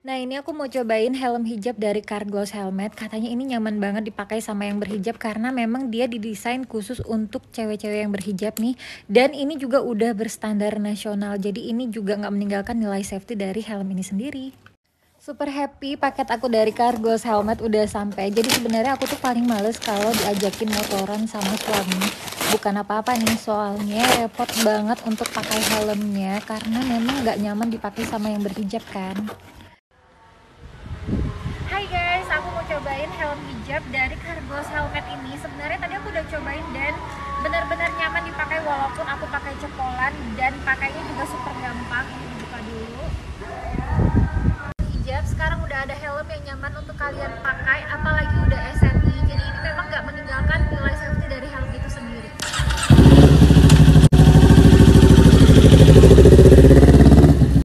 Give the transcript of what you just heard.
Nah, ini aku mau cobain helm hijab dari Carglass Helmet. Katanya ini nyaman banget dipakai sama yang berhijab karena memang dia didesain khusus untuk cewek-cewek yang berhijab nih. Dan ini juga udah berstandar nasional. Jadi ini juga nggak meninggalkan nilai safety dari helm ini sendiri. Super happy paket aku dari Carglass Helmet udah sampai. Jadi sebenarnya aku tuh paling males kalau diajakin motoran sama suami. Bukan apa-apa nih, soalnya repot banget untuk pakai helmnya karena memang nggak nyaman dipakai sama yang berhijab kan. Hai guys, aku mau cobain helm hijab dari Carglass Helmet ini. Sebenarnya tadi aku udah cobain dan benar-benar nyaman dipakai walaupun aku pakai cepolan dan pakainya juga super gampang. Ini dibuka dulu. Hijab sekarang udah ada helm yang nyaman untuk kalian pakai, apalagi